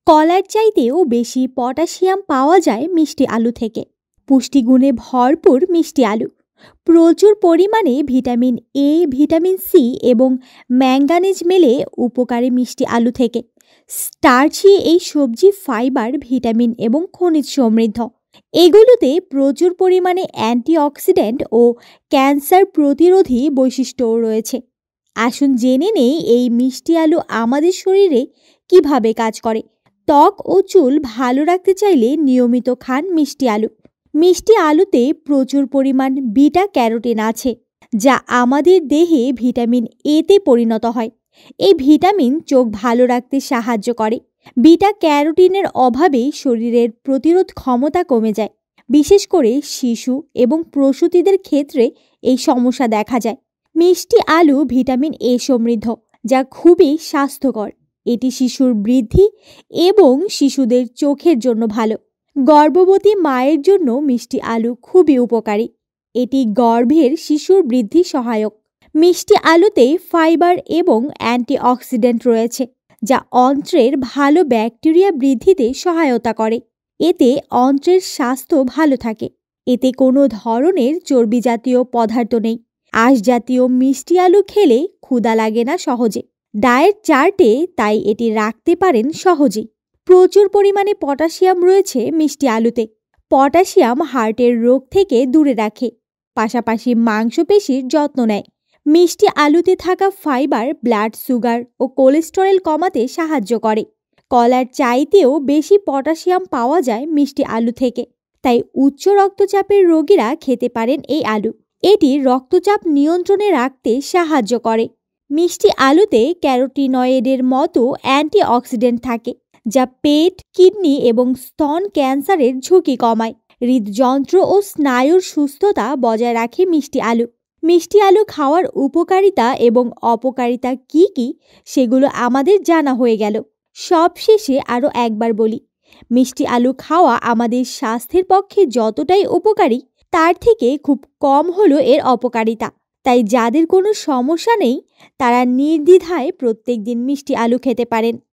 কলার চাইতেও বেশি পটাশিয়াম পাওয়া যায় মিষ্টি আলু থেকে। পুষ্টিগুণে ভরপুর মিষ্টি আলু, প্রচুর পরিমাণে ভিটামিন এ, ভিটামিন সি এবং ম্যাঙ্গানিজ মেলে উপকারী মিষ্টি আলু থেকে। স্টার্চি এই সবজি ফাইবার, ভিটামিন এবং খনিজ সমৃদ্ধ। এগুলোতে প্রচুর পরিমাণে অ্যান্টিঅক্সিডেন্ট ও ক্যান্সার প্রতিরোধী বৈশিষ্ট্যও রয়েছে। আসুন জেনে নেই এই মিষ্টি আলু আমাদের শরীরে কিভাবে কাজ করে। ত্বক ও চুল ভালো রাখতে চাইলে নিয়মিত খান মিষ্টি আলু। মিষ্টি আলুতে প্রচুর পরিমাণ বিটা ক্যারোটিন আছে, যা আমাদের দেহে ভিটামিন এতে পরিণত হয়। এই ভিটামিন চোখ ভালো রাখতে সাহায্য করে। বিটা ক্যারোটিনের অভাবে শরীরের প্রতিরোধ ক্ষমতা কমে যায়, বিশেষ করে শিশু এবং প্রসূতিদের ক্ষেত্রে এই সমস্যা দেখা যায়। মিষ্টি আলু ভিটামিন এ সমৃদ্ধ, যা খুবই স্বাস্থ্যকর। এটি শিশুর বৃদ্ধি এবং শিশুদের চোখের জন্য ভালো। গর্ভবতী মায়ের জন্য মিষ্টি আলু খুবই উপকারী। এটি গর্ভের শিশুর বৃদ্ধি সহায়ক। মিষ্টি আলুতে ফাইবার এবং অ্যান্টিঅক্সিডেন্ট রয়েছে, যা অন্ত্রের ভালো ব্যাকটেরিয়া বৃদ্ধিতে সহায়তা করে। এতে অন্ত্রের স্বাস্থ্য ভালো থাকে। এতে কোনো ধরনের চর্বি জাতীয় পদার্থ নেই। আঁশ জাতীয় মিষ্টি আলু খেলে ক্ষুধা লাগে না সহজে। ডায়েট চার্টে তাই এটি রাখতে পারেন সহজেই। প্রচুর পরিমাণে পটাশিয়াম রয়েছে মিষ্টি আলুতে। পটাশিয়াম হার্টের রোগ থেকে দূরে রাখে, পাশাপাশি মাংসপেশির যত্ন নেয়। মিষ্টি আলুতে থাকা ফাইবার ব্লাড সুগার ও কোলেস্টেরল কমাতে সাহায্য করে। কলার চাইতেও বেশি পটাশিয়াম পাওয়া যায় মিষ্টি আলু থেকে, তাই উচ্চ রক্তচাপের রোগীরা খেতে পারেন এই আলু। এটি রক্তচাপ নিয়ন্ত্রণে রাখতে সাহায্য করে। মিষ্টি আলুতে ক্যারোটিনয়েডের মতো অ্যান্টিঅক্সিডেন্ট থাকে, যা পেট, কিডনি এবং স্তন ক্যান্সারের ঝুঁকি কমায়। হৃদযন্ত্র ও স্নায়ুর সুস্থতা বজায় রাখে মিষ্টি আলু। মিষ্টি আলু খাওয়ার উপকারিতা এবং অপকারিতা কি কি সেগুলো আমাদের জানা হয়ে গেল। সবশেষে আরও একবার বলি, মিষ্টি আলু খাওয়া আমাদের স্বাস্থ্যের পক্ষে যতটাই উপকারী, তার থেকে খুব কম হলো এর অপকারিতা। তাই যাদের কোনো সমস্যা নেই, তারা নির্দ্বিধায় প্রত্যেক দিন মিষ্টি আলু খেতে পারেন।